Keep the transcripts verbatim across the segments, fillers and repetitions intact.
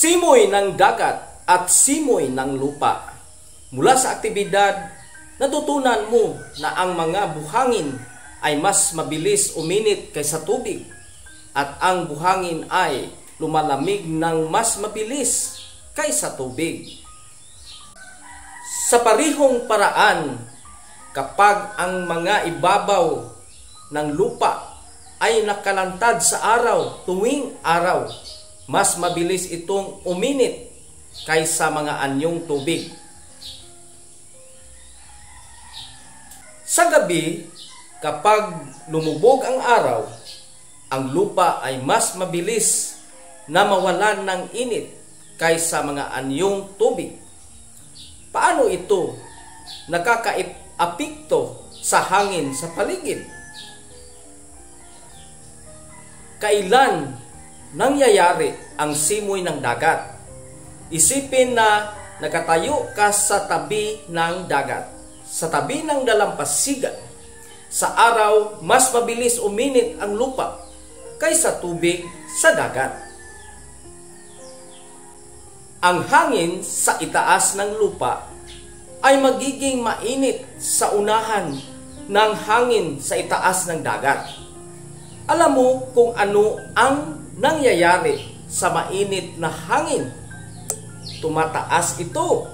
Simoy ng dagat at simoy ng lupa. Mula sa aktibidad, natutunan mo na ang mga buhangin ay mas mabilis uminit kaysa tubig at ang buhangin ay lumalamig ng mas mabilis kaysa tubig. Sa parihong paraan, kapag ang mga ibabaw ng lupa ay nakalantad sa araw tuwing araw, mas mabilis itong uminit kaysa mga anyong tubig. Sa gabi, kapag lumubog ang araw, ang lupa ay mas mabilis na mawalan ng init kaysa mga anyong tubig. Paano ito nakakaapekto sa hangin sa paligid? Kailan nangyayari ang simoy ng dagat? Isipin na nakatayo ka sa tabi ng dagat, sa tabi ng dalampasigan. Sa araw, mas mabilis uminit ang lupa kaysa tubig sa dagat. Ang hangin sa itaas ng lupa ay magiging mainit sa unahan ng hangin sa itaas ng dagat. Alam mo kung ano ang nangyayari sa mainit na hangin? Tumataas ito.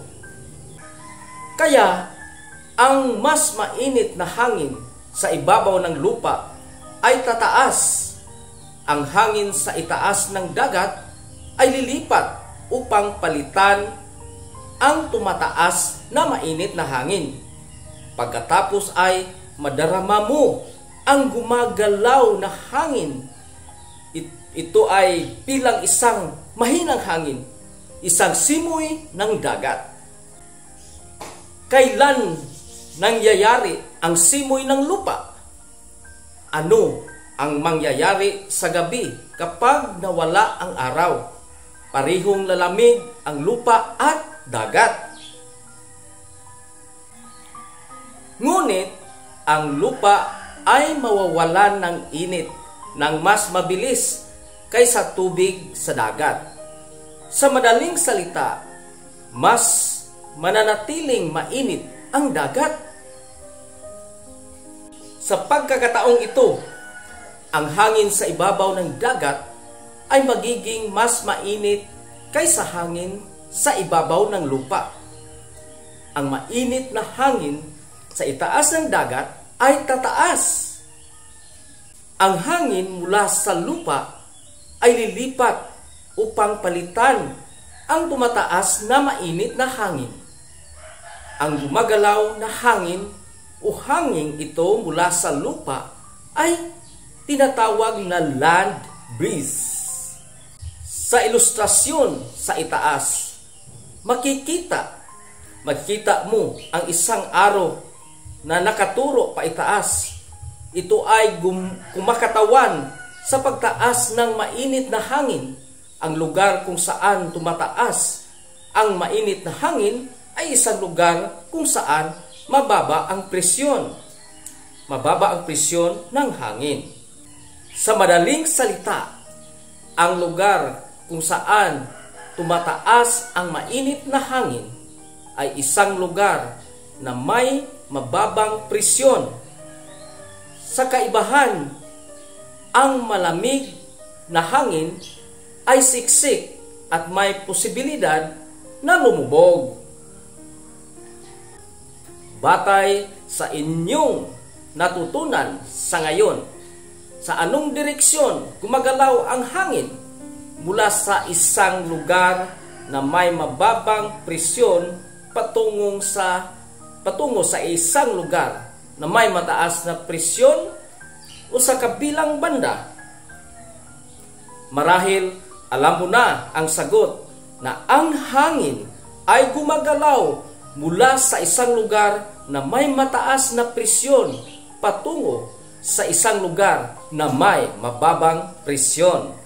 Kaya, ang mas mainit na hangin sa ibabaw ng lupa ay tataas. Ang hangin sa itaas ng dagat ay lilipat upang palitan ang tumataas na mainit na hangin. Pagkatapos ay madarama mo ang gumagalaw na hangin. Ito ay bilang isang mahinang hangin, isang simoy ng dagat. Kailan nangyayari ang simoy ng lupa? Ano ang mangyayari sa gabi kapag nawala ang araw? Parihong lalamig ang lupa at dagat. Ngunit ang lupa ay mawawalan ng init ng mas mabilis kaysa tubig sa dagat. Sa madaling salita, mas mananatiling mainit ang dagat. Sa pagkakataong ito, ang hangin sa ibabaw ng dagat ay magiging mas mainit kaysa hangin sa ibabaw ng lupa. Ang mainit na hangin sa itaas ng dagat ay tataas. Ang hangin mula sa lupa ay lilipat upang palitan ang tumataas na mainit na hangin. Ang gumagalaw na hangin o hangin ito mula sa lupa ay tinatawag na land breeze. Sa ilustrasyon sa itaas, makikita, makikita mo ang isang araw na nakaturo pa itaas. Ito ay kumakatawan sa pagtaas ng mainit na hangin. Ang lugar kung saan tumataas ang mainit na hangin ay isang lugar kung saan mababa ang presyon. Mababa ang presyon ng hangin. Sa madaling salita, ang lugar kung saan tumataas ang mainit na hangin ay isang lugar na may mababang presyon. Sa kaibahan, ang malamig na hangin ay siksik at may posibilidad na lumubog. Batay sa inyong natutunan sa ngayon, sa anong direksyon gumagalaw ang hangin mula sa isang lugar na may mababang presyon patungong sa patungo sa isang lugar na may mataas na presyon o sa kabilang banda? Marahil alam mo na ang sagot na ang hangin ay gumagalaw mula sa isang lugar na may mataas na presyon patungo sa isang lugar na may mababang presyon.